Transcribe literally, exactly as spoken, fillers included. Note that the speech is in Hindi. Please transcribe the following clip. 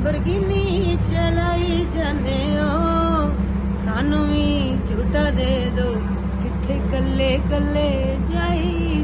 लैम्बोर्गिनी चलाई जाने ओ, सानू भी झूठा दे दो, किथे कल्ले कल्ले जाई